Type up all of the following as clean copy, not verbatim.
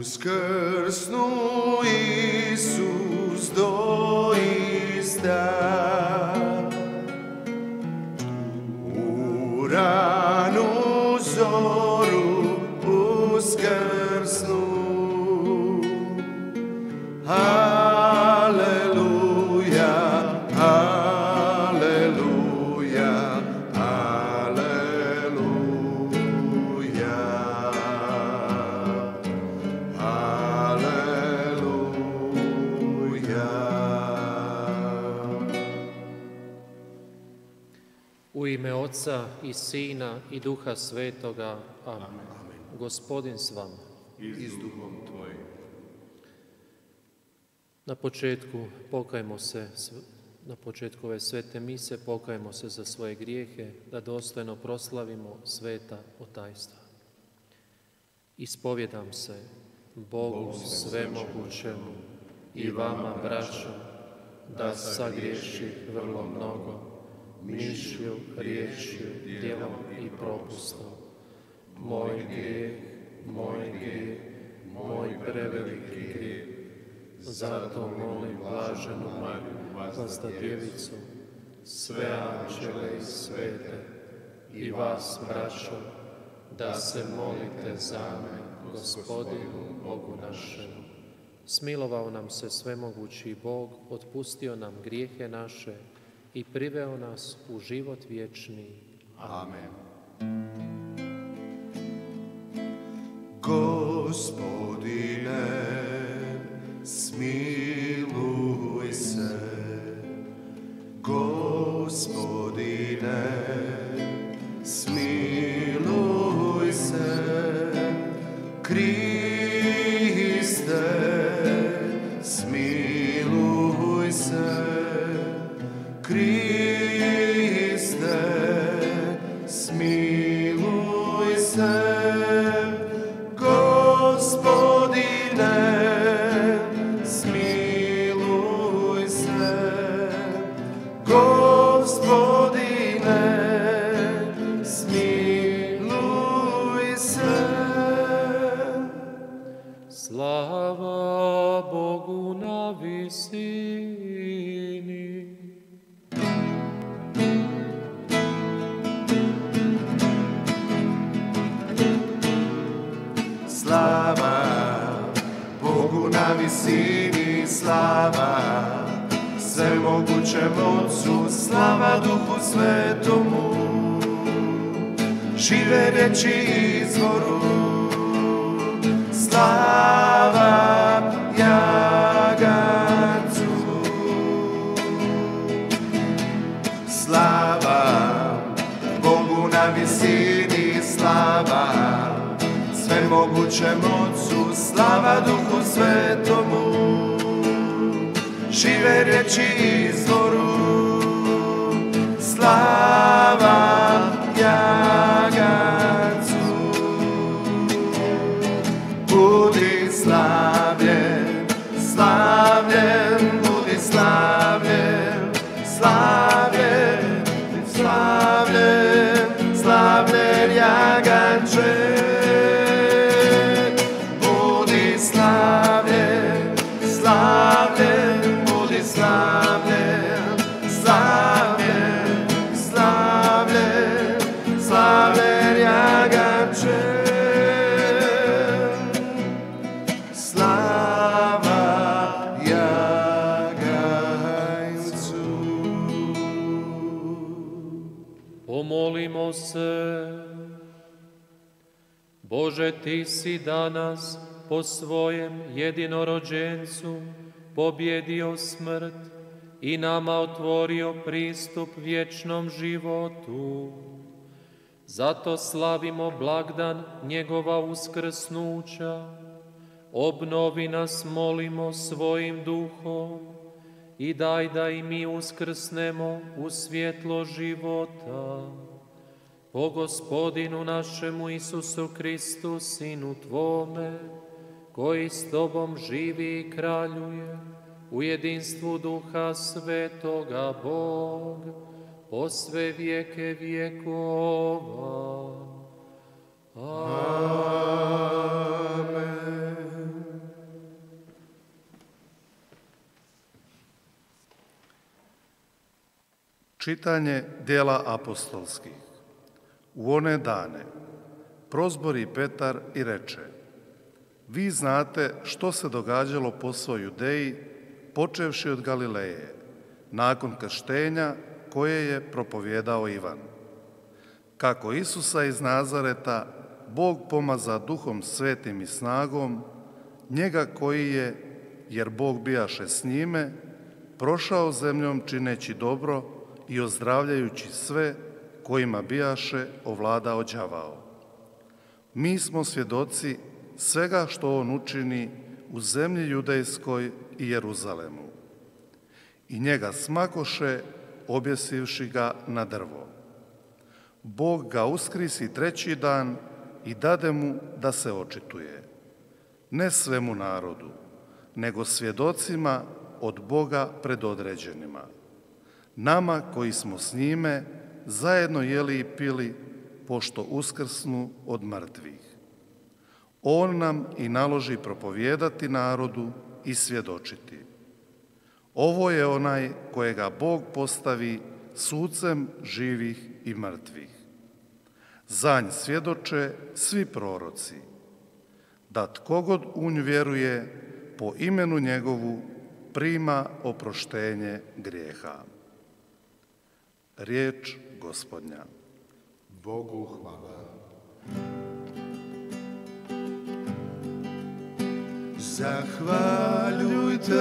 Uskrsnu Isus doista, u ranu zoru uskrsnu. Aleluja, aleluja, aleluja, aleluja. U ime Oca i Sina i Duha Svetoga. Amen. Gospodin s vama. I s duhom tvojim. Na početku pokajmo se, na početku ove svete mise pokajmo se za svoje grijehe, da dostojno proslavimo sveta otajstva. Ispovjedam se Bogu svemogućemu i vama, braćo, da sagriješi vrlo mnogo, mišlju, riječju, djelom i propustom. Moj grijeh, moj preveliki grijeh. Zato molim blaženu Mariju, Vlastodjevicu, sve anđele i svete i vas, braćo, da se molite za me, Gospodinu Bogu našemu. Smilovao nam se svemogući Bog, otpustio nam grijehe naše i priveo nas u život vječni. Amen. Gospodine, smiluj se. Gospodine, smiluj se. Kriste, smiluj se. Kriste, smiluj se. Gospodine, smiluj se. Gospodine, smiluj se. Slava Bogu na visini. Slava Bogu na visini, slava svemogućem Otcu, slava Duhu Svetomu, žive riječi izvoru, slava Jagancu. Slava Bogu na visini, slava svemogućem Otcu, slava Duhu Svetomu, žive riječi izvoru, slava Jagancu. Budi slavljen, slavljen, budi slavljen, slavljen, slavljen, slavljen Jaganče. Budi slavljen, slavljen, budi slavljen, slavljen, slavljen, slavljen Jaganče. Slava Jaganjcu. Pomolimo se. Bože, Ti si danas po svojem jedinorođencu pobjedio smrt i nama otvorio pristup vječnom životu. Zato slavimo blagdan njegova uskrsnuća. Obnovi nas, molimo, svojim duhom i daj da i mi uskrsnemo u svjetlo života. Po Gospodinu našemu Isusu Kristu, Sinu Tvome, koji s Tobom živi i kraljuje u jedinstvu Duha Svetoga Bog, po sve vijeke vjekova. Amen. Čitanje djela apostolskih. U one dane prozbori Petar i reče: Vi znate što se događalo po svoj Judeji, počevši od Galileje, nakon krštenja koje je propovjedao Ivan. Kako Isusa iz Nazareta Bog pomaza Duhom Svetim i snagom, njega koji je, jer Bog bijaše s njime, prošao zemljom čineći dobro i ozdravljajući sve kojima bijaše ovladao đavao. Mi smo svjedoci svega što on učini u zemlji Judejskoj i Jeruzalemu. I njega smakoše, objesivši ga na drvo. Bog ga uskrisi treći dan i dade mu da se očituje, ne svemu narodu, nego svjedocima od Boga predodređenima, nama koji smo s njime zajedno jeli i pili, pošto uskrsnu od mrtvih. On nam i naloži propovijedati narodu i svjedočiti. Ovo je onaj kojega Bog postavi sucem živih i mrtvih. Za nj svjedoče svi proroci, da tko god u nju vjeruje, po imenu njegovu prima oproštenje grijeha. Riječ Gospodnja. Bogu hvala. Zahvaljujte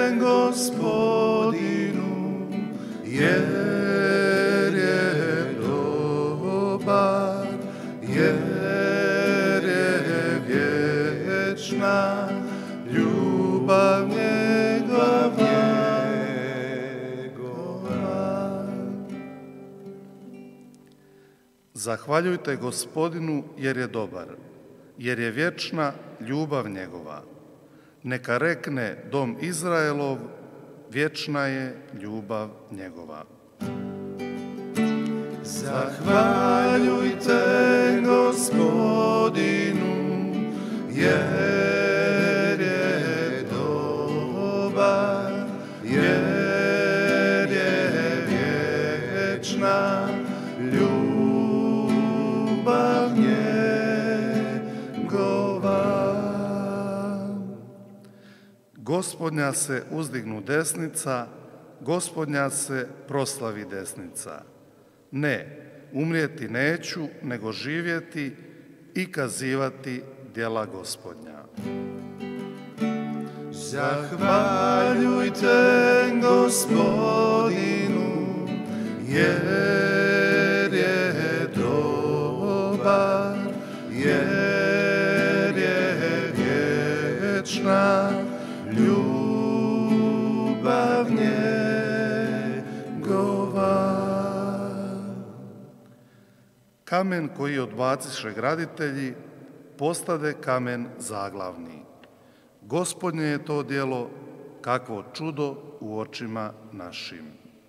Gospodinu, jer je dobar, jer je vječna ljubav njegova. Zahvaljujte Gospodinu jer je dobar, jer je vječna ljubav njegova. Neka rekne dom Izraelov, vječna je ljubav njegova. Zahvaljujte Gospodinu, jer je dobar, jer je vječna ljubav njegova. Gospodnja se uzdignu desnica, Gospodnja se proslavi desnica. Ne, umrijeti neću, nego živjeti i kazivati djela Gospodnja. Zahvaljujte Gospodinu, jer je dobar, jer je vječna ljubav njegova. Kamen koji odbaciše graditelji, postade kamen zaglavni. Gospodnje je to djelo, kakvo čudo u očima našim.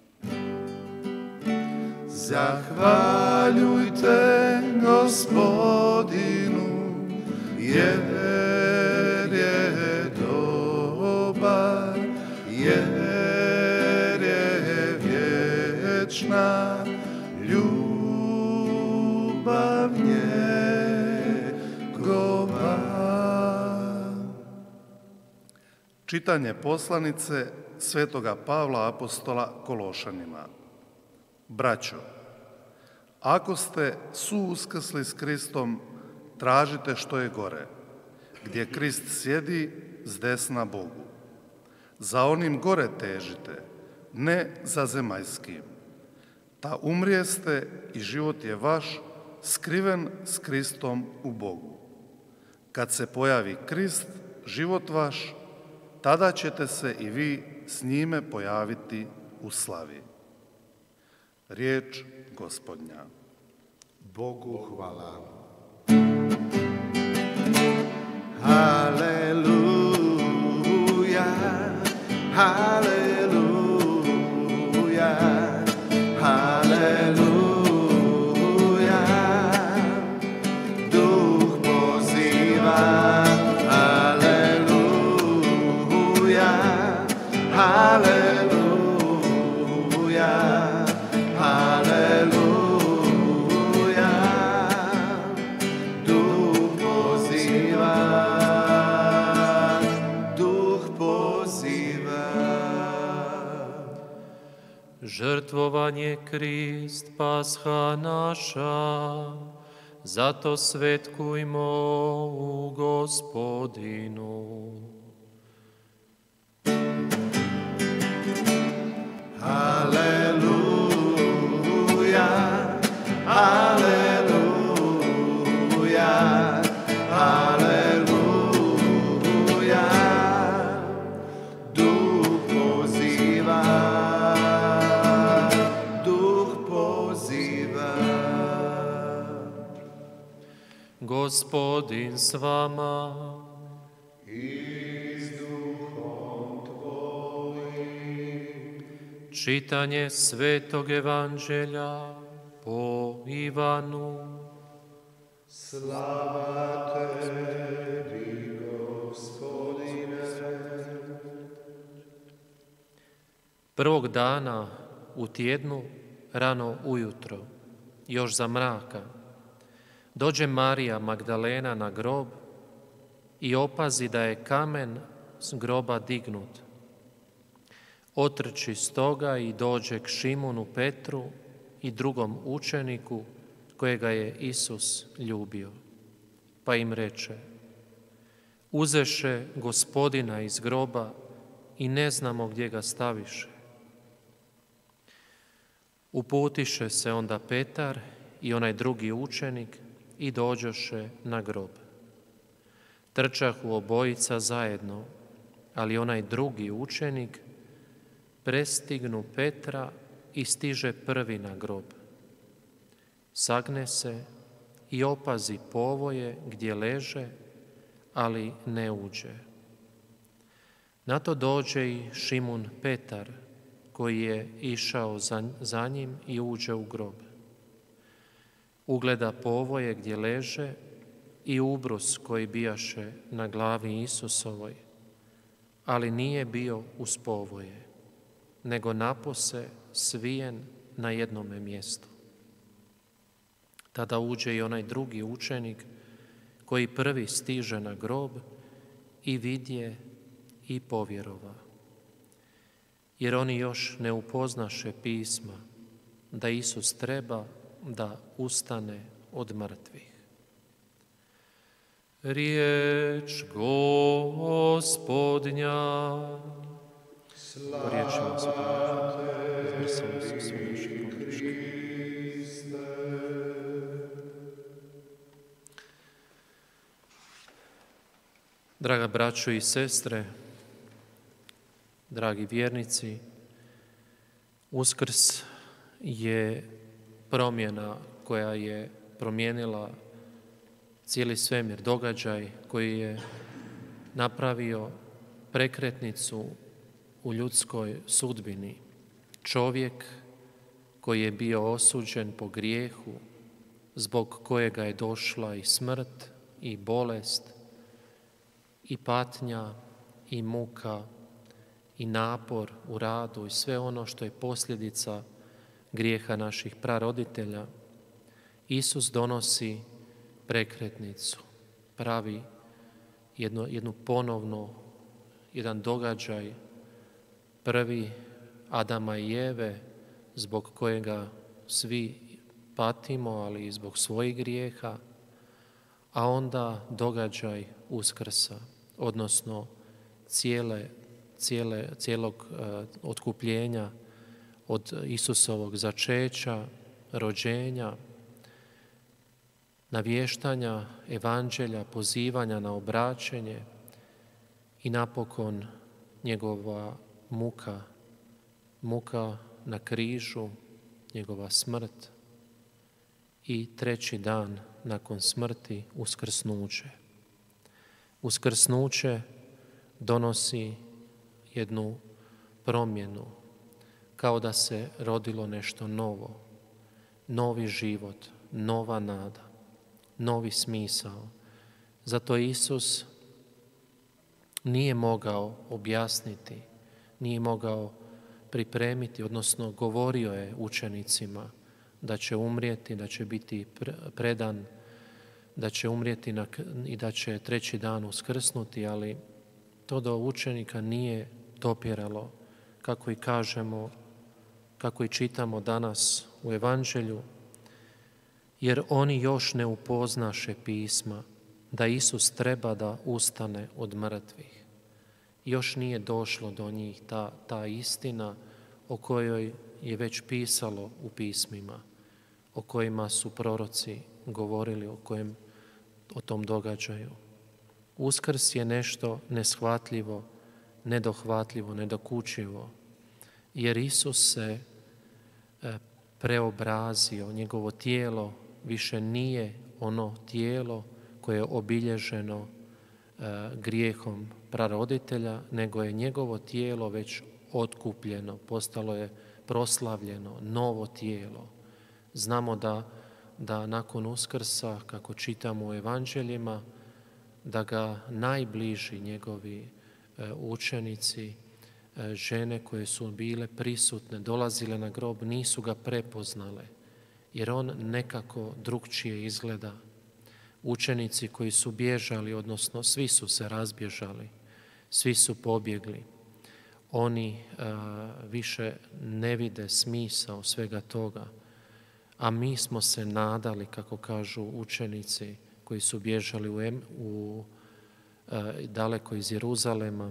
Zahvaljujte Gospodinu, jer je dobar, jer je vječna ljubav njegova. Čitanje poslanice svetoga Pavla apostola Kološanima. Braćo, ako ste suuskrsli s Kristom, tražite što je gore, gdje Krist sjedi s desna Bogu. Za onim gore težite, ne za zemaljskim. Ta umrijeste i život je vaš skriven s Kristom u Bogu. Kad se pojavi Krist, život vaš, tada ćete se i vi s njime pojaviti u slavi. Riječ Gospodnja. Bogu hvala. Haleluja, haleluja, haleluja. Duh poziva, haleluja, haleluja, žrtvovan je Krist, pasha naša, zato svetkujmo u Gospodinu. Aleluja, aleluja, aleluja. Duh poziva, duh poziva. Gospodin s vama. Čitanje Svetog Evanđelja po Ivanu. Slava tebi, Gospodine. Prvog dana u tjednu, rano ujutro, još za mraka, dođe Marija Magdalena na grob i opazi da je kamen s groba dignut. Otrči stoga i dođe k Šimunu Petru i drugom učeniku kojega je Isus ljubio. Pa im reče: uzeše Gospodina iz groba i ne znamo gdje ga staviše. Uputiše se onda Petar i onaj drugi učenik i dođoše na grob. Trčahu obojica zajedno, ali onaj drugi učenik prestignu Petra i stiže prvi na grob. Sagne se i opazi povoje gdje leže, ali ne uđe. Na to dođe i Šimun Petar, koji je išao za njim i uđe u grob. Ugleda povoje gdje leže i ubrus koji bijaše na glavi Isusovoj, ali nije bio uz povoje, nego napose svijen na jednome mjestu. Tada uđe i onaj drugi učenik koji prvi stiže na grob i vidje i povjerova. Jer oni još ne upoznaše pisma da Isus treba da ustane od mrtvih. Riječ Gospodnja. Riječima se izbrisali su sve naše pogreške. Draga braćo i sestre, dragi vjernici, Uskrs je promjena koja je promijenila cijeli svemir, događaj koji je napravio prekretnicu u ljudskoj sudbini. Čovjek koji je bio osuđen po grijehu, zbog kojega je došla i smrt, i bolest, i patnja, i muka, i napor u radu, i sve ono što je posljedica grijeha naših praroditelja. Isus donosi prekretnicu, pravi jednu ponovno, jedan događaj, prvi Adama i Eve, zbog kojega svi patimo, ali i zbog svojih grijeha, a onda događaj Uskrsa, odnosno cijelog otkupljenja od Isusovog začeća, rođenja, navještanja evanđelja, pozivanja na obraćenje i napokon njegova muka na križu, njegova smrt i treći dan nakon smrti uskrsnuće. Uskrsnuće donosi jednu promjenu, kao da se rodilo nešto novo, novi život, nova nada, novi smisao. Zato Isus nije mogao objasniti, nije mogao pripremiti, odnosno govorio je učenicima da će umrijeti, da će biti predan, da će umrijeti i da će treći dan uskrsnuti, ali to do učenika nije dopiralo, kako kako i čitamo danas u Evanđelju, jer oni još ne upoznaše pisma da Isus treba da ustane od mrtvih. Još nije došlo do njih ta istina o kojoj je već pisalo u pismima, o kojima su proroci govorili, o tom događaju. Uskrs je nešto neshvatljivo, nedohvatljivo, nedokučivo, jer Isus se preobrazio, njegovo tijelo više nije ono tijelo koje je obilježeno grijehom praroditelja, nego je njegovo tijelo već otkupljeno, postalo je proslavljeno, novo tijelo. Znamo da nakon Uskrsa, kako čitamo u Evanđeljima, da ga najbliži njegovi učenici, žene koje su bile prisutne, dolazile na grob, nisu ga prepoznale, jer on nekako drukčije izgleda. Učenici koji su bježali, odnosno svi su se razbježali, svi su pobjegli. Oni više ne vide smisao svega toga, a mi smo se nadali, kako kažu učenici koji su bježali daleko iz Jeruzalema,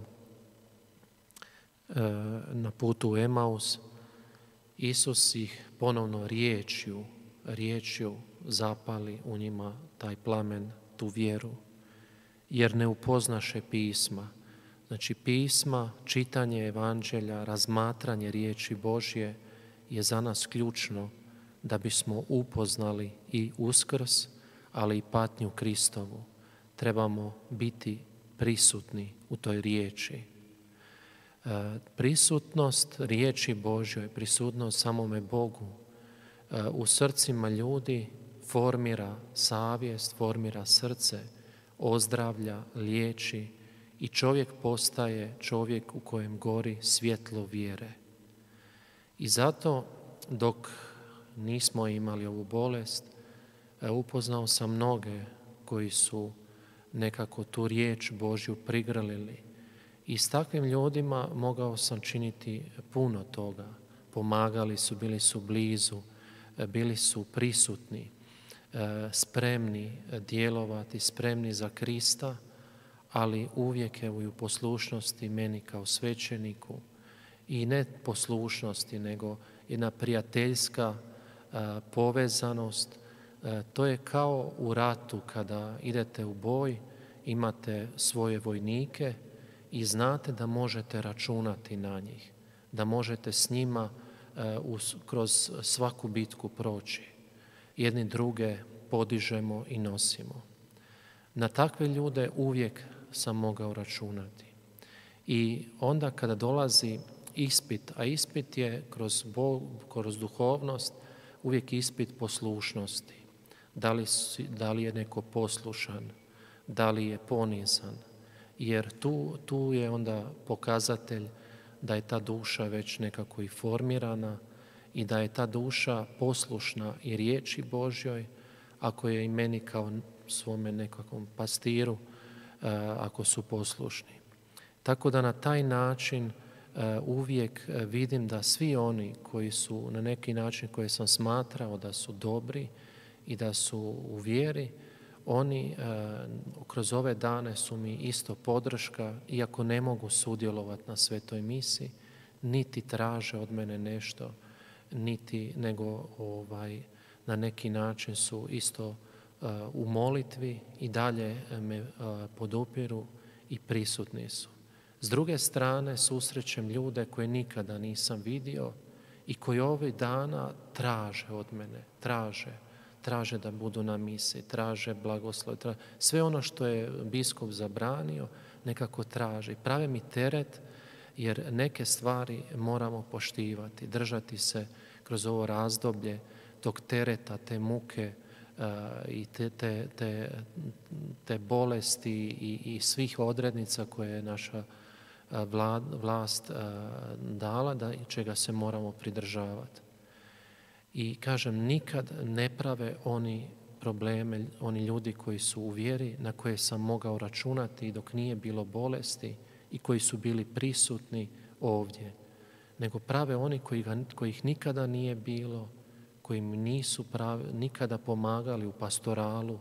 na putu u Emaus. Isus ih ponovno riječju zapali u njima taj plamen, tu vjeru, jer ne upoznaše pisma. Znači pisma, čitanje Evanđelja, razmatranje riječi Božje je za nas ključno da bismo upoznali i Uskrs, ali i patnju Kristovu. Trebamo biti prisutni u toj riječi. Prisutnost riječi Božjoj, prisutnost samome Bogu u srcima ljudi formira savjest, formira srce, ozdravlja, liječi i čovjek postaje čovjek u kojem gori svjetlo vjere. I zato dok nismo imali ovu bolest, upoznao sam mnoge koji su nekako tu riječ Božju prigrlili. I s takvim ljudima mogao sam činiti puno toga. Pomagali su, bili su blizu, bili su prisutni, spremni djelovati, spremni za Krista, ali uvijek evo i u poslušnosti meni kao svećeniku i ne poslušnosti, nego jedna prijateljska povezanost. To je kao u ratu kada idete u boj, imate svoje vojnike i znate da možete računati na njih, da možete s njima kroz svaku bitku proći. Jedni druge podižemo i nosimo. Na takve ljude uvijek sam mogao računati. I onda kada dolazi ispit, a ispit je kroz duhovnost uvijek ispit poslušnosti. Da li je neko poslušan, da li je ponizan, jer tu je onda pokazatelj da je ta duša već nekako i formirana i da je ta duša poslušna i riječi Božjoj, ako je i meni kao svome nekakvom pastiru, ako su poslušni. Tako da na taj način uvijek vidim da svi oni koji su na neki način koje sam smatrao da su dobri i da su u vjeri, oni kroz ove dane su mi isto podrška, iako ne mogu sudjelovati na svetoj misi, niti traže od mene nešto, nego na neki način su isto u molitvi i dalje me podupiru i prisutni su. S druge strane susrećem ljude koje nikada nisam vidio i koji ovih dana traže od mene, traže da budu na misi, traže blagoslov, sve ono što je biskup zabranio nekako traže. Prave mi teret jer neke stvari moramo poštivati, držati se kroz ovo razdoblje tog tereta, te muke i te bolesti i svih odrednica koje je naša vlast dala, čega se moramo pridržavati. I kažem, nikad ne prave oni probleme, oni ljudi koji su u vjeri na koje sam mogao računati dok nije bilo bolesti i koji su bili prisutni ovdje. nego prave oni kojih nikada nije bilo, koji im nisu nikada pomagali u pastoralu,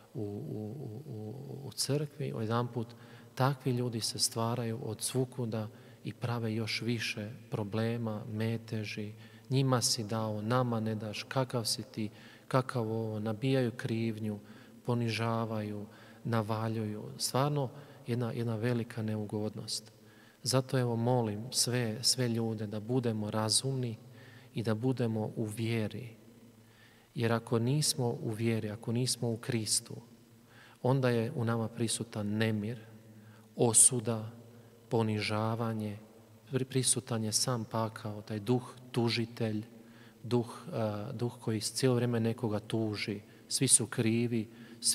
u crkvi. Jedanput takvi ljudi se stvaraju od svukuda i prave još više problema, meteži. Njima si dao, nama ne daš, kakav si ti, kakav ovo, nabijaju krivnju, ponižavaju, navaljuju. Stvarno jedna velika neugodnost. Zato evo molim sve ljude da budemo razumni i da budemo u vjeri. Jer ako nismo u vjeri, ako nismo u Kristu, onda je u nama prisutan nemir, osuda, ponižavanje, prisutan je sam pakao, taj duh tužitelj, duh koji cijelo vrijeme nekoga tuži. Svi su krivi,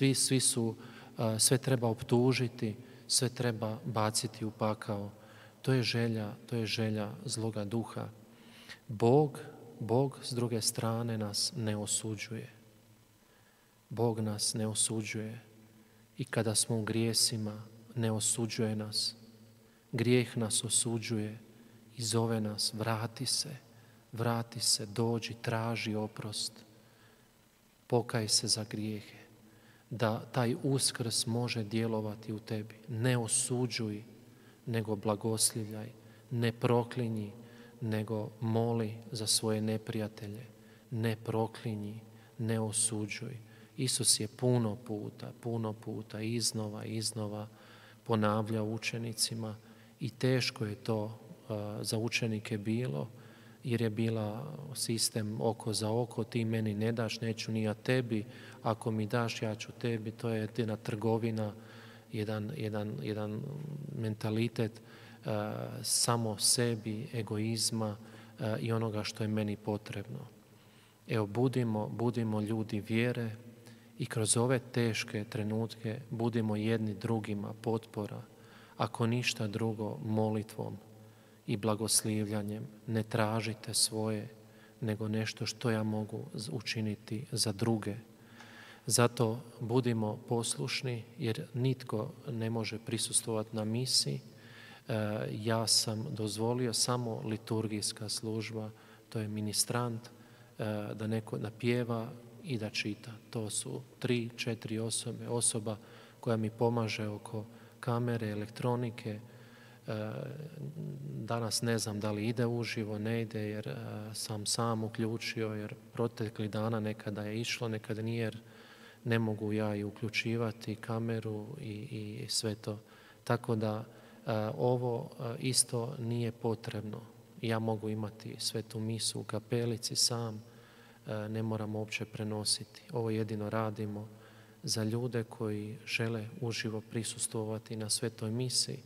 sve treba optužiti, sve treba baciti u pakao. To je želja zloga duha. Bog s druge strane nas ne osuđuje. Bog nas ne osuđuje i kada smo u grijesima ne osuđuje nas. Grijeh nas osuđuje i zove nas, vrati se, dođi, traži oprost, pokaj se za grijehe, da taj uskrs može djelovati u tebi. Ne osuđuj, nego blagoslivljaj, ne proklinji, nego moli za svoje neprijatelje. Ne proklinji, ne osuđuj. Isus je puno puta, iznova ponavljao učenicima i teško je to za učenike bilo, jer je bila sistem oko za oko, ti meni ne daš, neću ni ja tebi, ako mi daš, ja ću tebi. To je jedna trgovina, jedan mentalitet samo sebi, egoizma i onoga što je meni potrebno. Evo, budimo ljudi vjere i kroz ove teške trenutke budimo jedni drugima potpora, ako ništa drugo molitvom i blagoslivljanjem. Ne tražite svoje, nego nešto što ja mogu učiniti za druge. Zato budimo poslušni, jer nitko ne može prisustvovati na misi. Ja sam dozvolio samo liturgijska služba, to je ministrant, da neko napjeva i da čita. To su 3-4 osoba koja mi pomaže oko kamere, elektronike. Danas ne znam da li ide uživo, ne ide jer sam uključio, jer proteklih dana nekada je išlo, nekada nije, jer ne mogu ja i uključivati kameru i sve to. Tako da ovo isto nije potrebno. Ja mogu imati svetu misu u kapelici sam, ne moram uopće prenositi. Ovo jedino radimo za ljude koji žele uživo prisustvovati na svetoj misi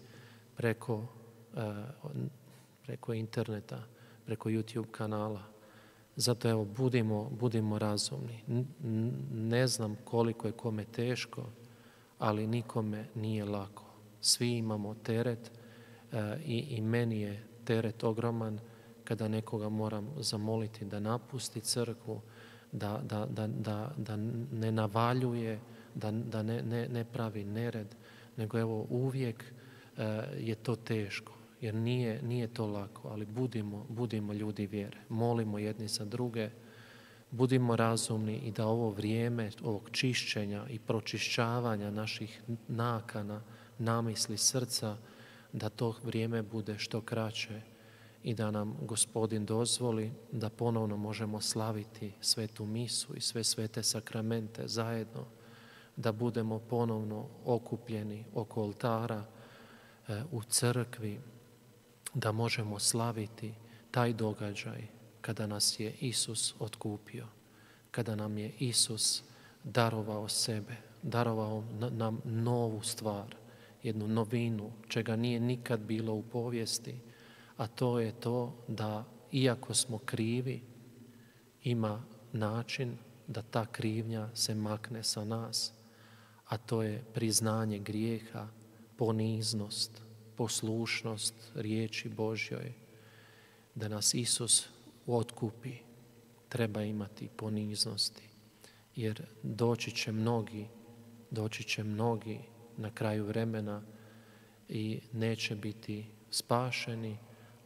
preko interneta, preko YouTube kanala. Zato evo, budimo razumni. Ne znam koliko je kome teško, ali nikome nije lako. Svi imamo teret i meni je teret ogroman kada nekoga moram zamoliti da napusti crkvu, da ne navaljuje, da ne pravi nered, nego evo uvijek je to teško, jer nije to lako, ali budimo ljudi vjere. Molimo jedni za druge, budimo razumni i da ovo vrijeme ovog čišćenja i pročišćavanja naših nakana, namisli, srca, da to vrijeme bude što kraće i da nam Gospodin dozvoli da ponovno možemo slaviti svetu misu i sve svete sakramente zajedno, da budemo ponovno okupljeni oko oltara u crkvi, da možemo slaviti taj događaj kada nas je Isus otkupio, kada nam je Isus darovao sebe, darovao nam novu stvar, jednu novinu, čega nije nikad bilo u povijesti, a to je to da iako smo krivi, ima način da ta krivnja se makne sa nas, a to je priznanje grijeha, poniznost, poslušnost riječi Božjoj. Da nas Isus otkupi, treba imati poniznosti, jer doći će mnogi na kraju vremena i neće biti spašeni,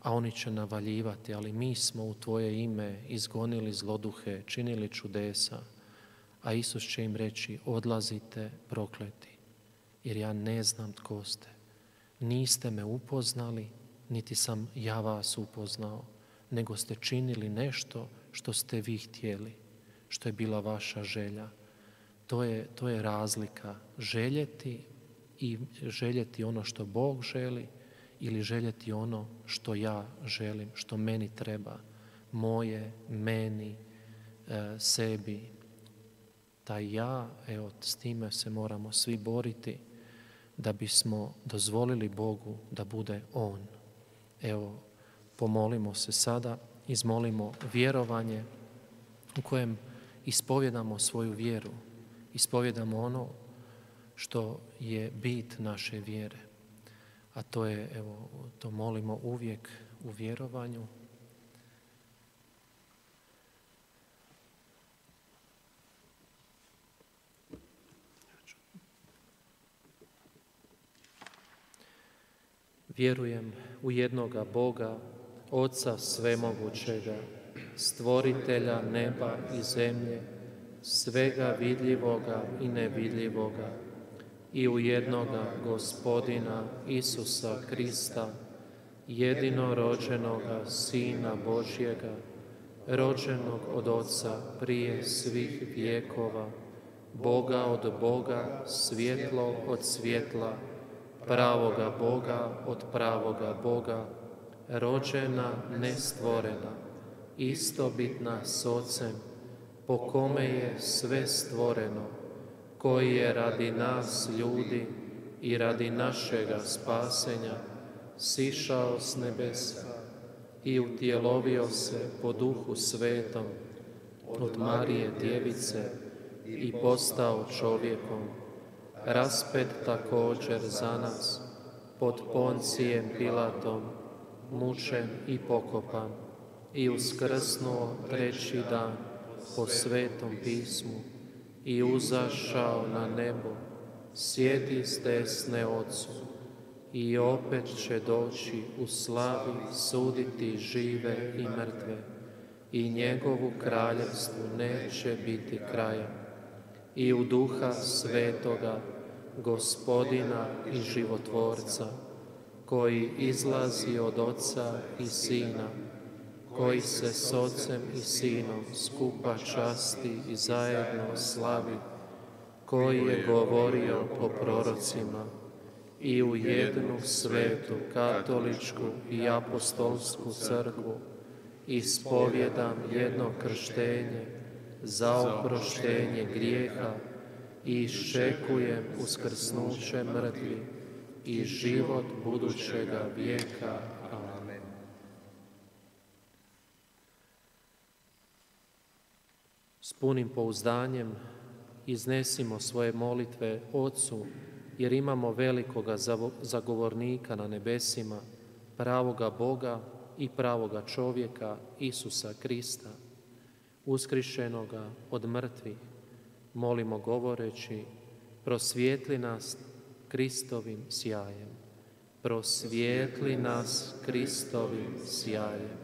a oni će navaljivati, ali mi smo u Tvoje ime izgonili zloduhe, činili čudesa, a Isus će im reći, odlazite prokleti, jer ja ne znam tko ste. Niste me upoznali, niti sam ja vas upoznao, nego ste činili nešto što ste vi htjeli, što je bila vaša želja. To je razlika, željeti ono što Bog želi ili željeti ono što ja želim, što meni treba, moje, meni, sebi. Taj ja, evo, s time se moramo svi boriti da bismo dozvolili Bogu da bude On. Evo, pomolimo se sada, izmolimo vjerovanje u kojem ispovjedamo svoju vjeru, ispovjedamo ono što je bit naše vjere. A to je, evo, to molimo uvijek u vjerovanju. Vjerujem u jednoga Boga, Oca svemogućega, stvoritelja neba i zemlje, svega vidljivoga i nevidljivoga, i u jednoga Gospodina Isusa Krista, jedinorođenoga Sina Božjega, rođenog od Oca prije svih vjekova, Boga od Boga, svjetlo od svjetla, pravoga Boga od pravoga Boga, rođena, nestvorena, istobitna s Ocem, po kome je sve stvoreno, koji je radi nas ljudi i radi našega spasenja sišao s nebesa i utjelovio se po Duhu Svetom od Marije Djevice i postao čovjekom, raspet također za nas pod Poncijem Pilatom, mučen i pokopan i uskrsnuo treći dan po Svetom pismu i uzašao na nebo, sjedi s desne Otcu i opet će doći u slavi suditi žive i mrtve i njegovu kraljevstvu neće biti kraja. I u Duha Svetoga, Gospodina i Životvorca, koji izlazi od Oca i Sina, koji se s Ocem i Sinom skupa časti i zajedno slavi, koji je govorio po prorocima, i u jednu svetu, katoličku i apostolsku crkvu, ispovjedam jedno krštenje za oproštenje grijeha i iščekujem uskrsnuće mrtvih i život budućega vijeka. Amen. S punim pouzdanjem iznesimo svoje molitve Otcu, jer imamo velikoga zagovornika na nebesima, pravoga Boga i pravoga čovjeka, Isusa Krista, uskrišenoga od mrtvih. Molimo govoreći, prosvijetli nas Kristovim sjajem. Prosvijetli nas Kristovim sjajem.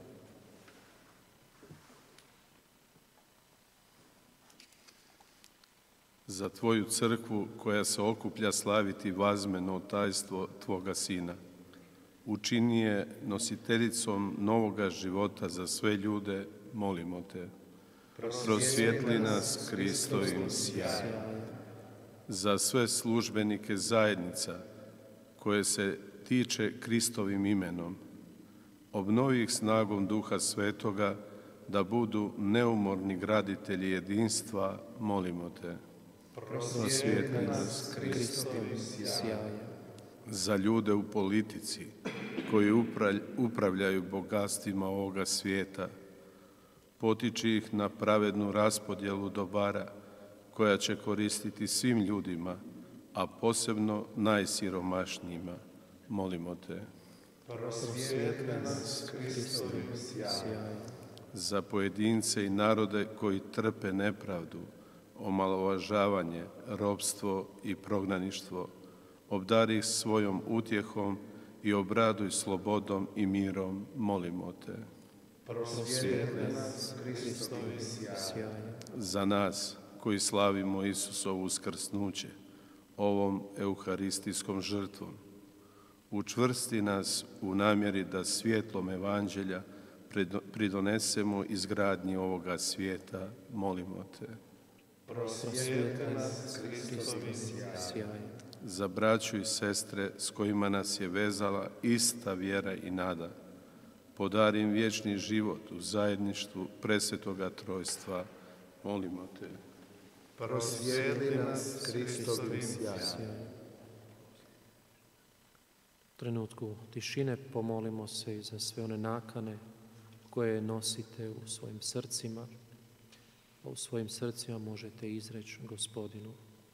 Za Tvoju crkvu koja se okuplja slaviti vazmeno tajstvo Tvoga Sina, učini je nositeljicom novoga života za sve ljude, molimo Te. Prosvijetli nas Kristovim sjajem. Za sve službenike zajednica koje se tiče Kristovim imenom, obnovi ih snagom Duha Svetoga da budu neumorni graditelji jedinstva, molimo Te. Prosvijetli nas Kristovim sjajem. Za ljude u politici koji upravljaju bogatstvima ovoga svijeta, potiči ih na pravednu raspodjelu dobara koja će koristiti svim ljudima, a posebno najsiromašnijima, molimo Te. Prosvijetli nas Kristovim sjajem. Za pojedince i narode koji trpe nepravdu, omalovažavanje, ropstvo i prognaništvo, obdari ih svojom utjehom i obraduj slobodom i mirom, molimo te. Prosvijetli nas Kristovim sjajem. Za nas koji slavimo Isusovo uskrsnuće ovom euharistijskom žrtvom, učvrsti nas u namjeri da svjetlom evanđelja pridonesemo izgradnji ovoga svijeta, molimo te. Prosvijetli nas Kristovim sjajem. Za braću i sestre s kojima nas je vezala ista vjera i nada, podari im vječni život u zajedništvu presvetoga trojstva, molimo te. Prosvijetli nas Kristovim sjajem. U trenutku tišine pomolimo se i za sve one nakane koje nosite u svojim srcima. A u svojim srcima možete izreći Gospodinu.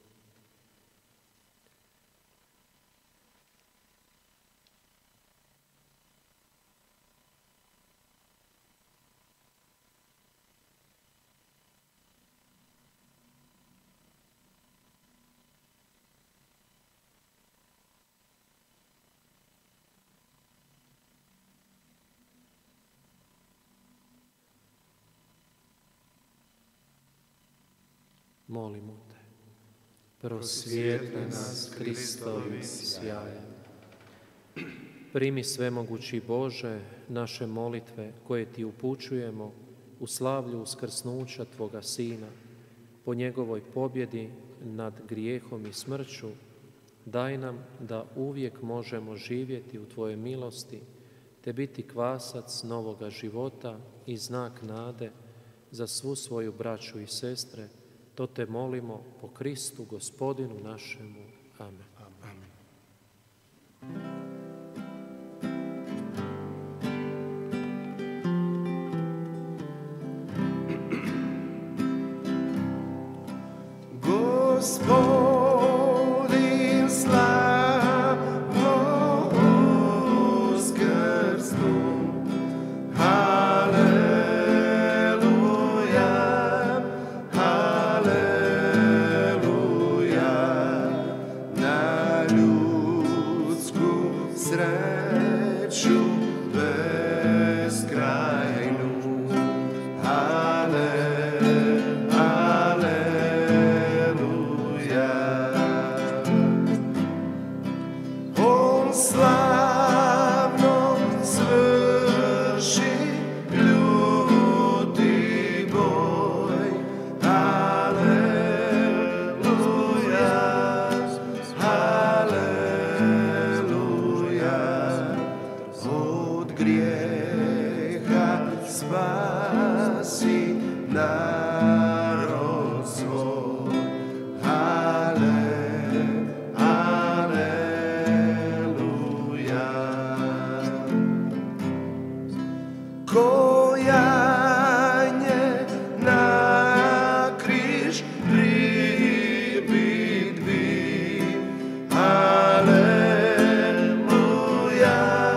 Molimo te, prosvijetli nas Kristovim sjajem. Primi svemogući Bože naše molitve koje ti upućujemo u slavlju uskrsnuća Tvoga Sina, po njegovoj pobjedi nad grijehom i smrću, daj nam da uvijek možemo živjeti u Tvojoj milosti, te biti kvasac novoga života i znak nade za svu svoju braću i sestre. To te molimo po Kristu, Gospodinu našemu. Amen. Amen. Gospodin slavno uskrsnu. Haleluja, haleluja, na ljudsku sreću beskrajnu. Slavno svrši ljuti boj. Haleluja, haleluja, od grijeha spasi narod svoj. Kojanje na križ pribit bi. Aleluja,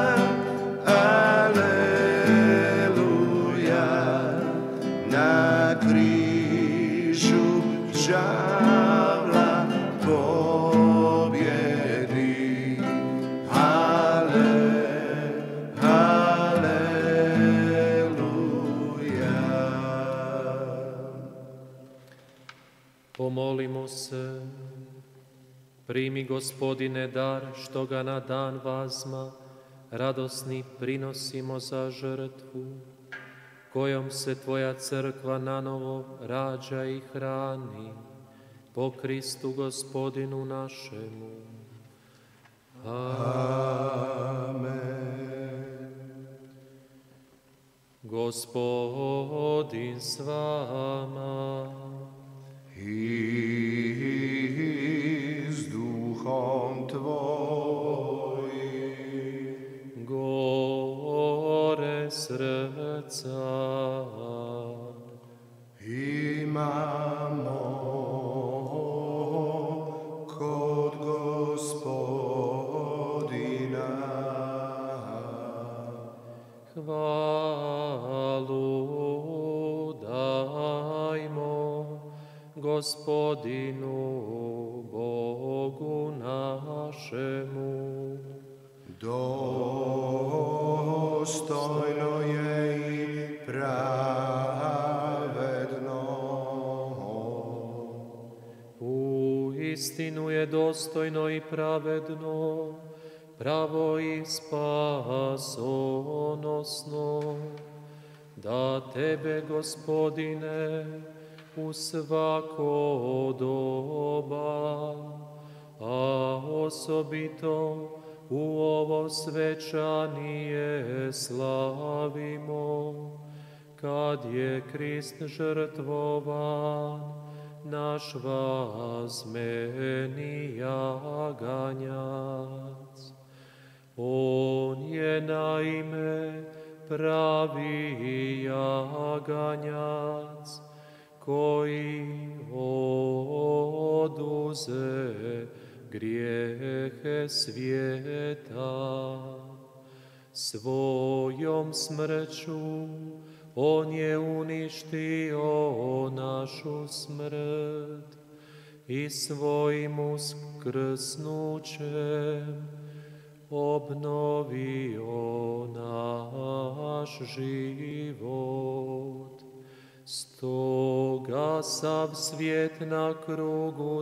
aleluja, na križu đavla pobjedi. Pomolimo se. Primi, Gospodine, dar što ga na dan vazma radosni prinosimo za žrtvu, kojom se Tvoja crkva nanovo rađa i hrani, po Kristu Gospodinu našemu. Gospodin s vama. I s duhom tvojim. Gore srca imamo kod Gospodina. hvalu dajmo Gospodinu Bogu našemu. dostojno je i pravedno. Uistinu je dostojno i pravedno, pravo i spasonosno, da Tebe, Gospodine, u svako doba, a osobito u ovo svečanije slavimo, kad je Krist žrtvovan, naš vazmeni jaganjac. On je naime pravi jaganjac, koji oduze grijehe svijeta. Svojom smrću on je uništio našu smrt i svojim uskrsnućem obnovio naš život. Stoga sav svijet na krugu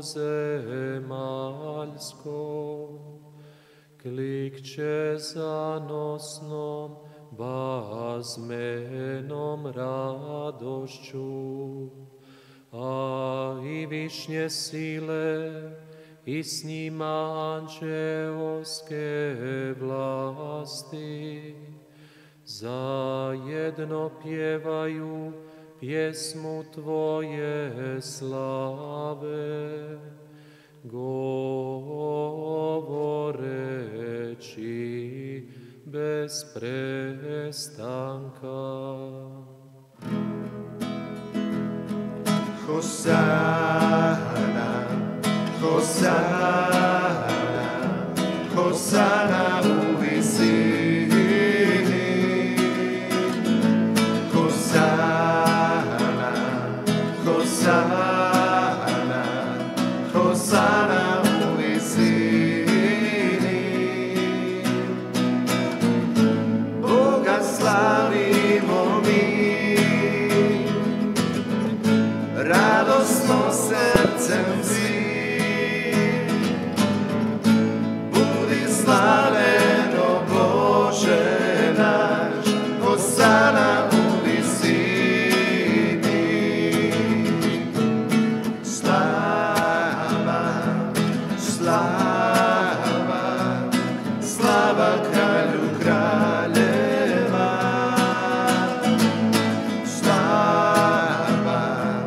zemaljskom klikće zanosnom vazmenom radošću, a i višnje sile i s njima anđeoske vlasti zajedno pjevaju pjesmu Tvoje slave, govoreći bez prestanka. Hosana, Hosana, Hosana u visini. Hosana, Hosana, Hosana u visini. Boga slavimo mi, radosno srcem svi. Budi slavljen, o Bože naš, Hosana u visini. Slava, slava, slava kralju kraljeva. Slava,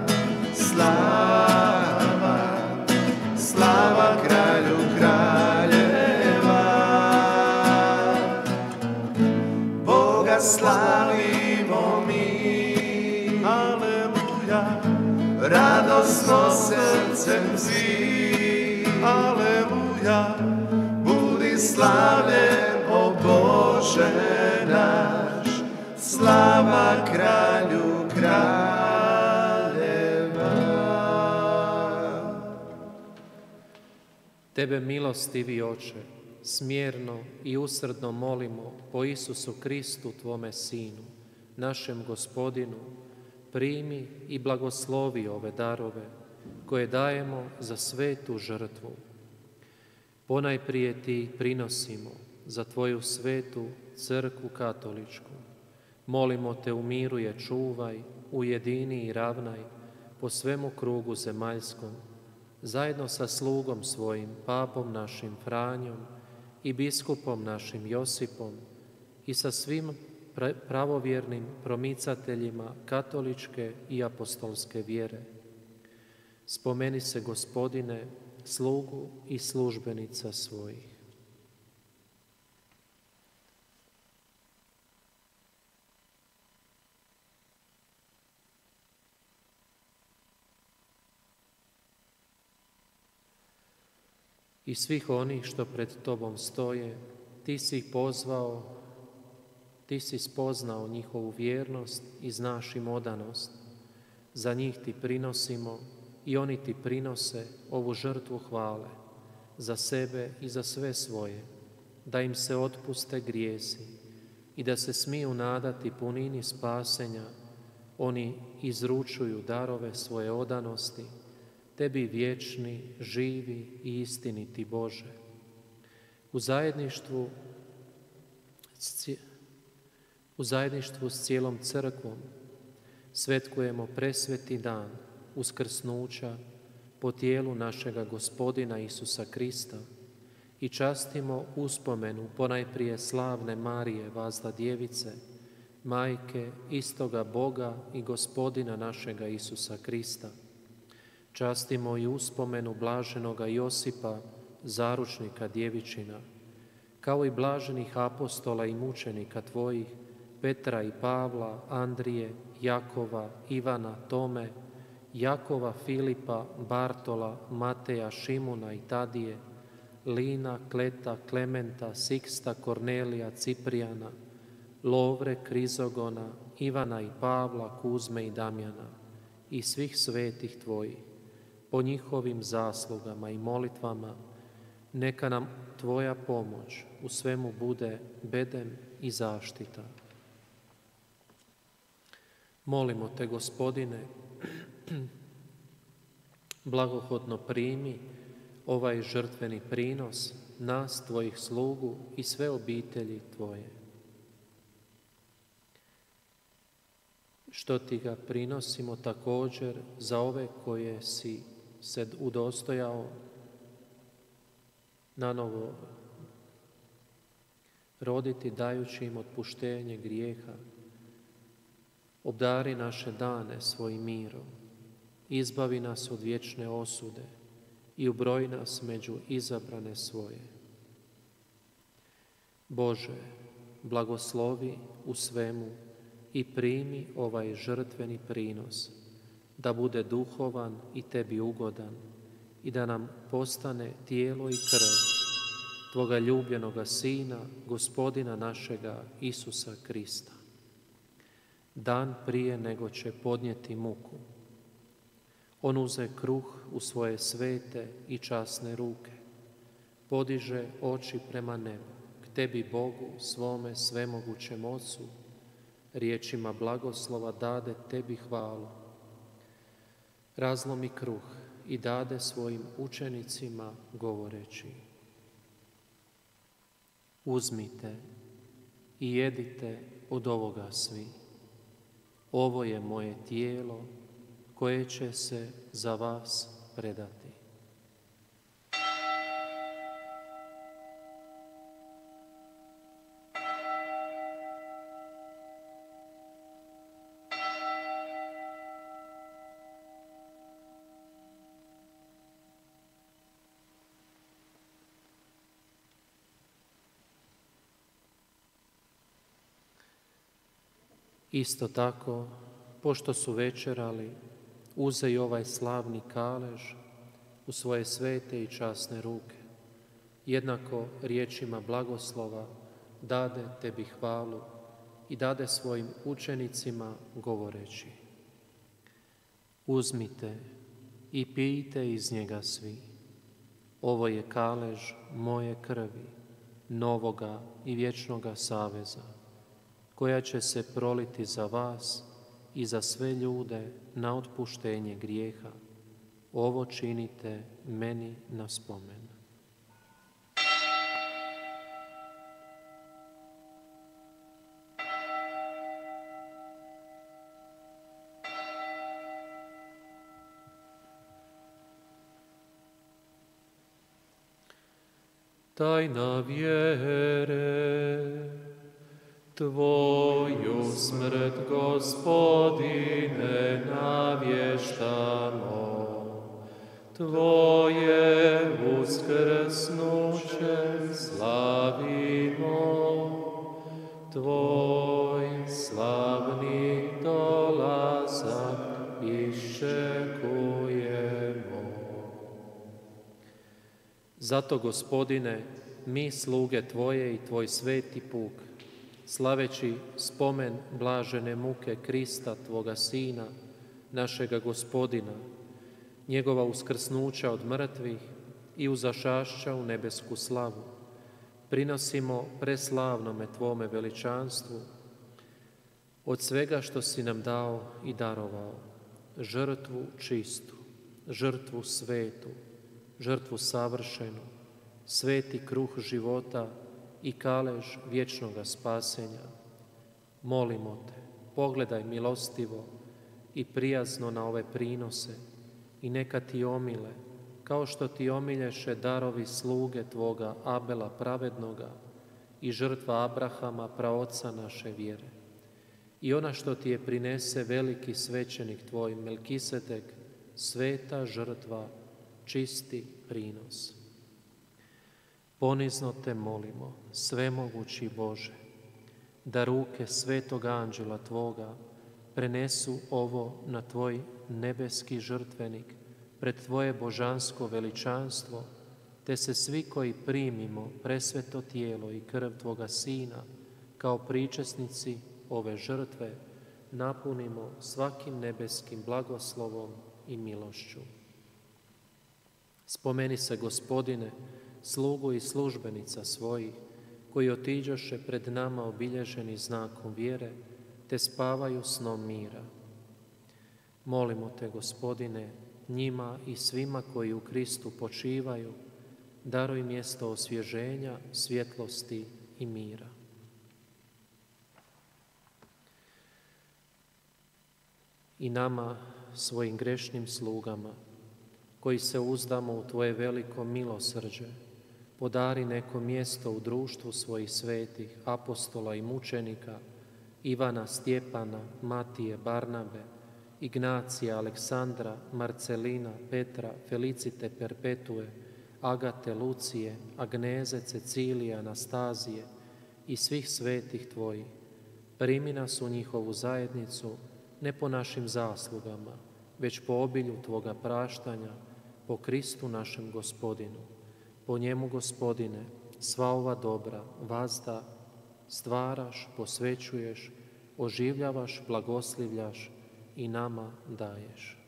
slava, slava kralju kraljeva. Boga slavimo mi, aleluja, radosno srcem svi, aleluja. Budi slavljen, o Bože naš, slava kralju kraljeva. Tebe, milostivi Oče, smjerno i usrdno molimo po Isusu Kristu, Tvome Sinu, našem Gospodinu, primi i blagoslovi ove darove koje dajemo za svetu žrtvu. Ponajprije Ti prinosimo za Tvoju svetu crkvu katoličku. Molimo Te, u miru je čuvaj, ujedini i ravnaj po svemu krugu zemaljskom, zajedno sa slugom svojim, papom našim Franjom i biskupom našim Josipom i sa svim pravovjernim promicateljima katoličke i apostolske vjere. Spomeni se, Gospodine, slugu i službenica svojih. I svih onih što pred Tobom stoje, Ti si ih pozvao, Ti si spoznao njihovu vjernost i znaš im odanost. Za njih Ti prinosimo i oni Ti prinose ovu žrtvu hvale, za sebe i za sve svoje. da im se otpuste grijesi i da se smiju nadati punini spasenja, oni izručuju darove svoje odanosti, tebi vječni, živi i istiniti Bože. U zajedništvu s cijelom crkvom svetkujemo presveti dan uskrsnuća po tijelu našega Gospodina Isusa Krista i častimo uspomenu ponajprije slavne Marije, vazda djevice, majke istoga Boga i Gospodina našega Isusa Krista. Častimo i uspomenu blaženoga Josipa, zaručnika djevičina, kao i blaženih apostola i mučenika tvojih, Petra i Pavla, Andrije, Jakova, Ivana, Tome, Jakova, Filipa, Bartola, Mateja, Šimuna i Tadije, Lina, Kleta, Klementa, Siksta, Kornelija, Ciprijana, Lovre, Krizogona, Ivana i Pavla, Kuzme i Damjana i svih svetih tvojih. Po njihovim zaslugama i molitvama neka nam tvoja pomoć u svemu bude bedem i zaštita. Molimo te, Gospodine, blagohodno primi ovaj žrtveni prinos nas, tvojih slugu i sve obitelji tvoje. Što ti ga prinosimo također za ove koje si se udostojao nanovo roditi, dajući im otpuštenje grijeha. Obdari naše dane svojim mirom, izbavi nas od vječne osude i ubroji nas među izabrane svoje. Bože, blagoslovi u svemu i primi ovaj žrtveni prinos, da bude duhovan i tebi ugodan i da nam postane tijelo i krv Tvoga ljubljenoga Sina, Gospodina našega Isusa Krista. Dan prije nego će podnijeti muku, on uze kruh u svoje svete i časne ruke, podiže oči prema nebu, k tebi Bogu, svome svemogućem Ocu, riječima blagoslova dade tebi hvalu. Razlomi kruh i dade svojim učenicima govoreći: uzmite i jedite od ovoga svi. Ovo je moje tijelo koje će se za vas predati. Isto tako, pošto su večerali, uze i ovaj slavni kalež u svoje svete i časne ruke. Jednako riječima blagoslova dade tebi hvalu i dade svojim učenicima govoreći: uzmite i pijte iz njega svi. Ovo je kalež moje krvi, novoga i vječnoga saveza, koja će se proliti za vas i za sve ljude na otpuštenje grijeha. Ovo činite meni na spomen. Tajna vjere, Tvoju smrt, Gospodine, navještamo, Tvoje uskrsnuće slavimo, Tvoj slavni dolazak iščekujemo. Zato, Gospodine, mi sluge Tvoje i Tvoj sveti puk, slaveći spomen blažene muke Krista, Tvoga Sina, našega Gospodina, njegova uskrsnuća od mrtvih i uzašašća u nebesku slavu, prinosimo preslavnome Tvome veličanstvu od svega što si nam dao i darovao, žrtvu čistu, žrtvu svetu, žrtvu savršenu, sveti kruh života i kalež vječnoga spasenja. Molimo te, pogledaj milostivo i prijazno na ove prinose i neka ti omile, kao što ti omilješe darovi sluge Tvoga Abela pravednoga i žrtva Abrahama, praoca naše vjere. I ona što ti je prinese veliki svećenik Tvoj Melkisedek, sveta žrtva, čisti prinos. Ponizno te molimo, svemogući Bože, da ruke svetog anđela Tvoga prenesu ovo na Tvoj nebeski žrtvenik, pred Tvoje božansko veličanstvo, te se svi koji primimo presveto tijelo i krv Tvoga Sina kao pričesnici ove žrtve napunimo svakim nebeskim blagoslovom i milošću. Spomeni se, Gospodine, slugu i službenica svojih, koji otiđoše pred nama obilježeni znakom vjere, te spavaju snom mira. Molimo te, Gospodine, njima i svima koji u Kristu počivaju, daruj mjesto osvježenja, svjetlosti i mira. I nama, svojim grešnim slugama, koji se uzdamo u Tvoje veliko milosrđe, podari neko mjesto u društvu svojih svetih apostola i mučenika, Ivana, Stjepana, Matije, Barnabe, Ignacija, Aleksandra, Marcelina, Petra, Felicite, Perpetue, Agate, Lucije, Agneze, Cecilije, Anastazije i svih svetih Tvojih. Primi nas u njihovu zajednicu, ne po našim zaslugama, već po obilju Tvoga praštanja, po Kristu našem Gospodinu. Po njemu, Gospodine, sva ova dobra vazda stvaraš, posvećuješ, oživljavaš, blagoslivljaš i nama daješ.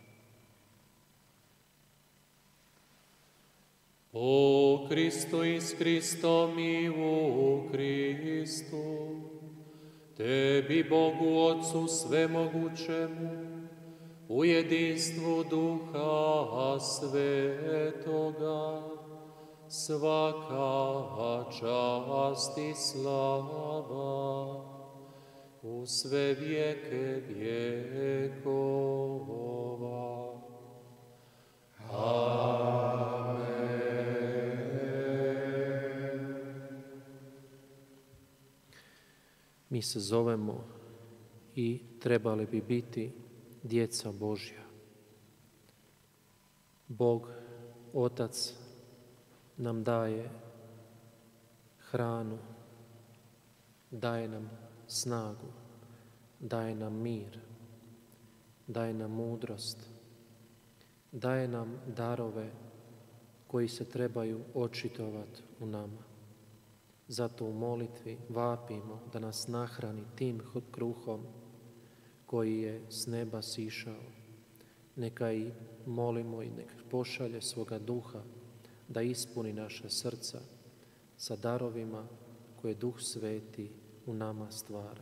O Kristo i s Kristom i u Kristu, Tebi, Bogu Otcu svemogućemu, u jedinstvu Duha Svetoga, svaka čast i slava u sve vijeke vjekova. Amen. Mi se zovemo i trebali bi biti djeca Božja. Bog, Otac, nam daje hranu, daje nam snagu, daje nam mir, daje nam mudrost, daje nam darove koji se trebaju očitovati u nama. Zato u molitvi vapimo da nas nahrani tim kruhom koji je s neba sišao. Neka i molimo i neka pošalje svoga duha da ispuni naše srca sa darovima koje Duh Sveti u nama stvara.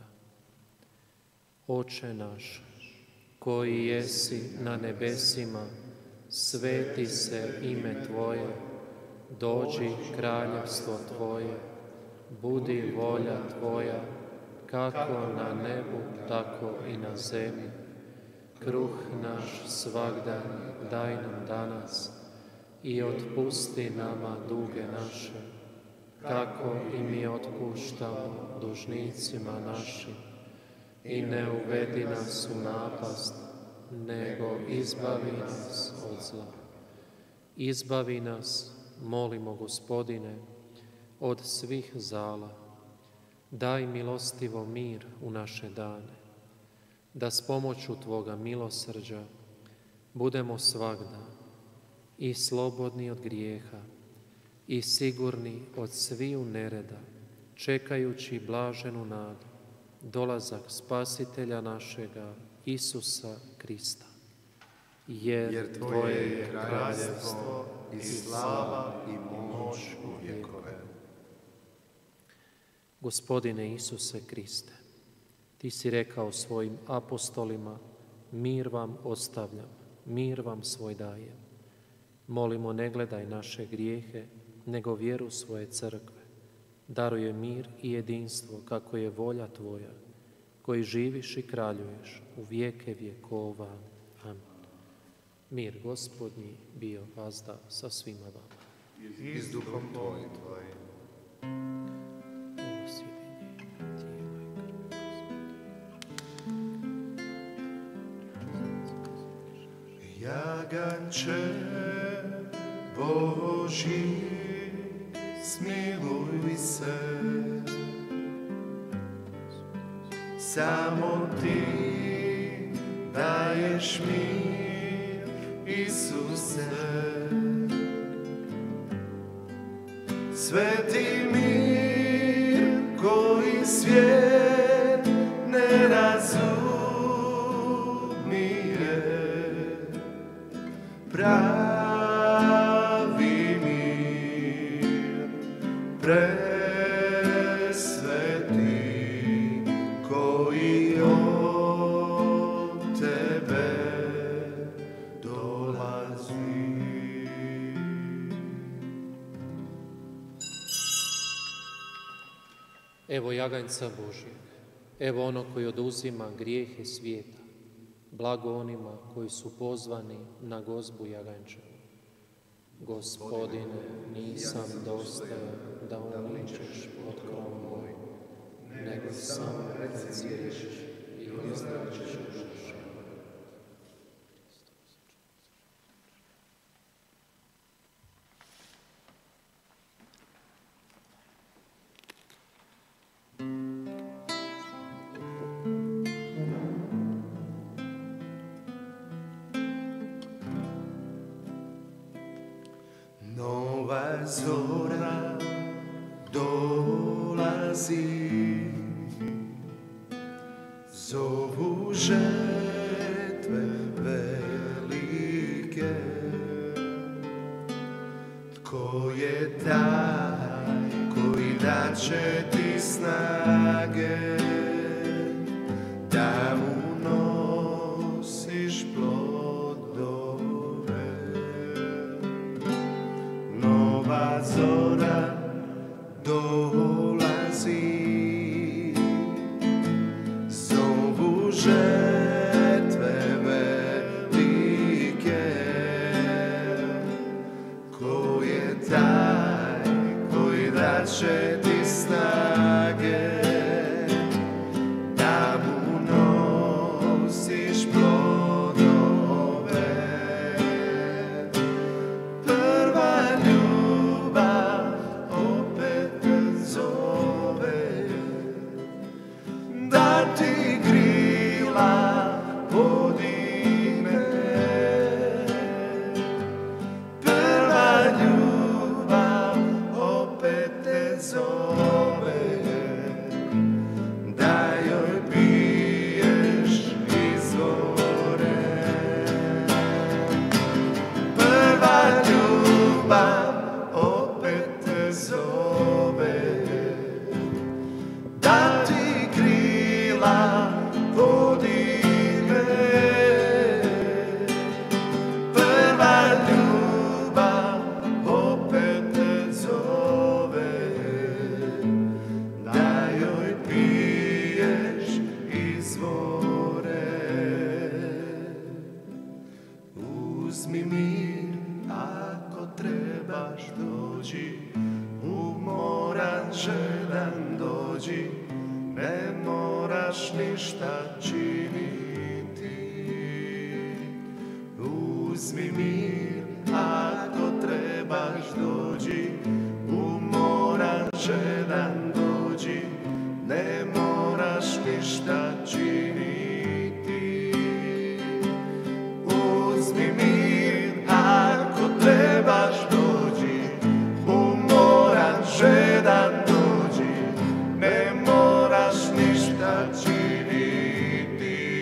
Oče naš, koji jesi na nebesima, sveti se ime Tvoje, dođi kraljevstvo Tvoje, budi volja Tvoja, kako na nebu, tako i na zemlji. Kruh naš svagdan daj nam danas i otpusti nama duge naše, kako i mi otpuštamo dužnicima našim. I ne uvedi nas u napast, nego izbavi nas od zla. Izbavi nas, molimo, Gospodine, od svih zala. Daj milostivo mir u naše dane, da s pomoću Tvoga milosrđa budemo svagda i slobodni od grijeha i sigurni od sviju nereda, čekajući blaženu nadu, dolazak Spasitelja našega, Isusa Krista. Jer Tvoje je kraljevstvo i slava i moć u vjekove. Gospodine Isuse Kriste, Ti si rekao svojim apostolima, mir vam ostavljam, mir vam svoj dajem. Molimo, ne gledaj naše grijehe, nego vjeru svoje crkve. Daruje mir i jedinstvo, kako je volja Tvoja, koji živiš i kraljuješ u vijeke vjekova. Amen. Mir Gospodnji bio vazda sa svima vama. I s duhom Tvojim. Jaganče Božji, smiluj se, samo Ti daješ mir, Isuse. Sveti mir koji svijet ne razumije, pravi mir, presveti, koji od Tebe dolazi. Evo jaganjca Božjeg, evo ono koji oduzima grijehe svijeta. Blago onima koji su pozvani na gozbu jaganjčevu. Gospodine, nisam dostojan da uličeš pod krov moj, nego samo reci riječ i ozdravićeš dušu. Nova zora dolazi, zovu žetve velike. Tko je taj koji daće ti snage da unosiš plodove? Nova zora dolazi, zovu žetve velike. Ko je taj koji daće ti snage da unosiš plodove? Prva ljubav opet te zove, da ti krila podigne. Prva ljubav opet te zove, da joj piješ izvore. Prva ljubav opet te zove, da ti krila podigne. Prva ljubav opet te zove, da joj piješ izvore. Uzmi mir, ako trebaš dođi, umoran žedan dođi, ne moraš ništa činiti. Uzmi mir, ako trebaš dođi, umoran žedan dođi, ne moraš ništa činiti. Uzmi mir, ako trebaš dođi, umoran žedan dođi, ne moraš ništa činiti.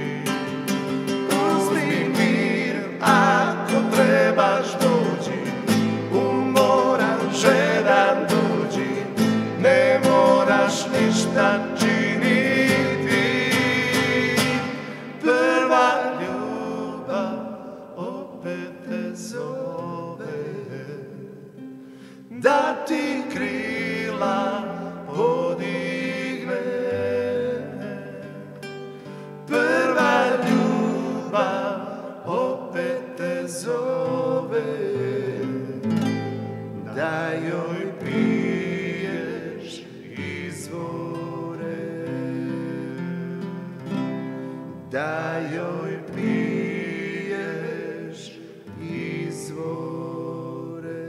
Uzmi mir, ako trebaš dođi, umoran žedan dođi, ne moraš dan činiti. Prva ljubav opet te zove, da ti krila podigne. Prva ljubav opet te zove, da joj piješ izvore, da joj piješ izvore.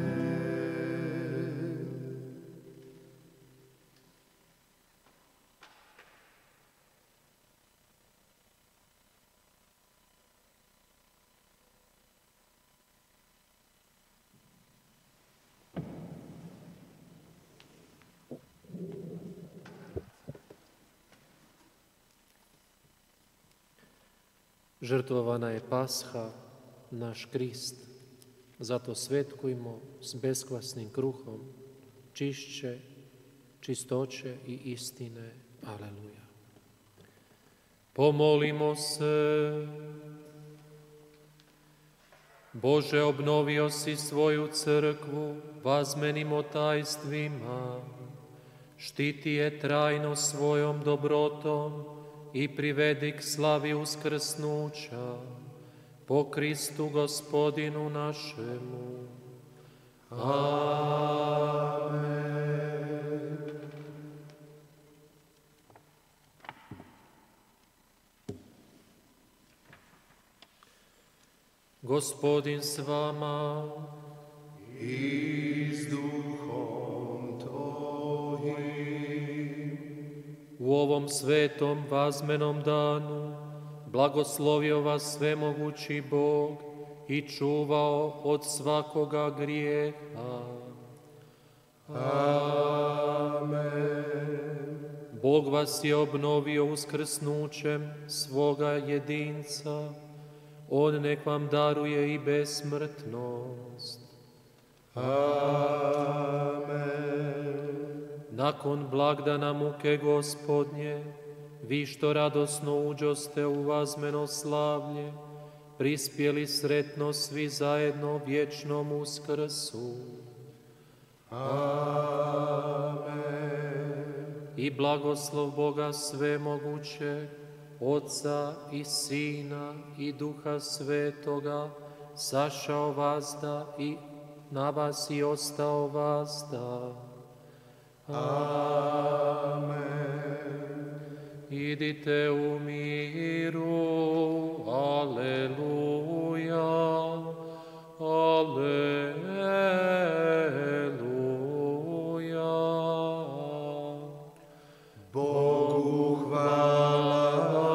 Žrtvovana je Pasha, naš Krist, zato svetkujmo s beskvasnim kruhom, čišće, čistoće i istine. Aleluja. Pomolimo se. Bože, obnovio si svoju crkvu vazmenimo tajstvima, štiti je trajno svojom dobrotom i privedi k slavi uskrsnuća, po Kristu Gospodinu našemu. Amen. Gospodin s vama I s duhom tvojim. u ovom svetom vazmenom danu blagoslovio vas svemogući Bog i čuvao od svakoga grijeha. Amen. Bog vas je obnovio uskrsnućem svoga jedinca, On nek vam daruje i besmrtnost. Amen. Nakon blagdana muke Gospodnje, vi što radosno uđoste u vazmeno slavlje, prispjeli sretno svi zajedno vječnom uskrsu. Amen. I blagoslov Boga svemogućeg, Otca i Sina i Duha Svetoga, sašao vazda i na vas i ostao vazda. Amen. Idite u miru, aleluja, aleluja. Bogu hvala,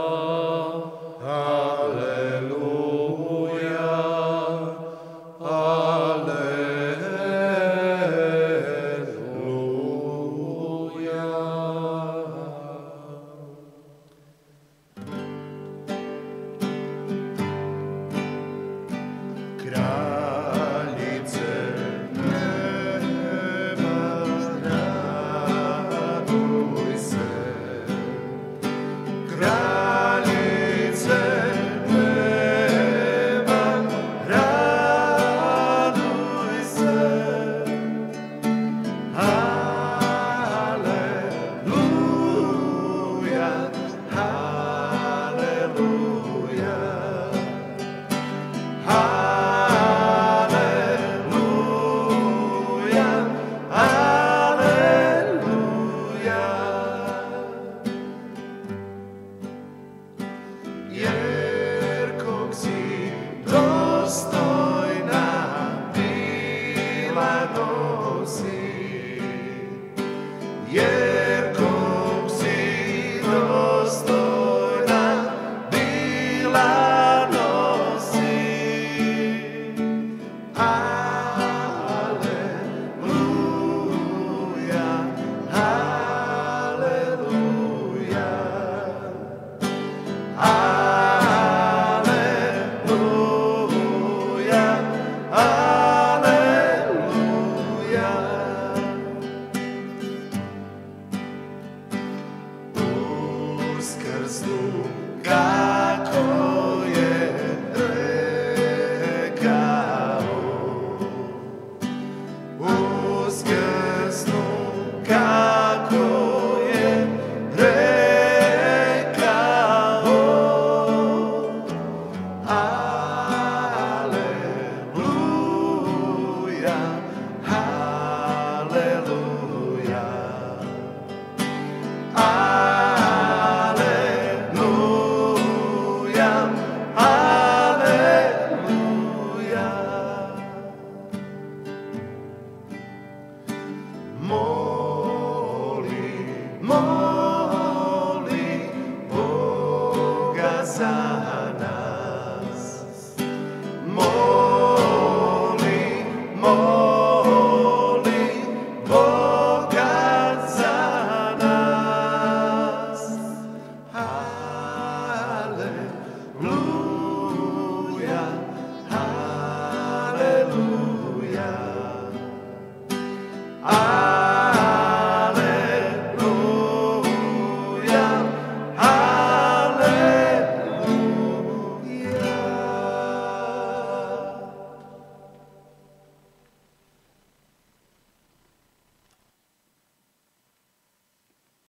aleluja, aleluja. krstu,